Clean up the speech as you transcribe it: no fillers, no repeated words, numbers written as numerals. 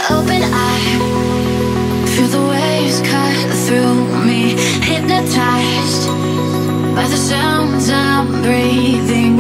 Open eye, feel the waves cut through me. Hypnotized by the sounds I'm breathing.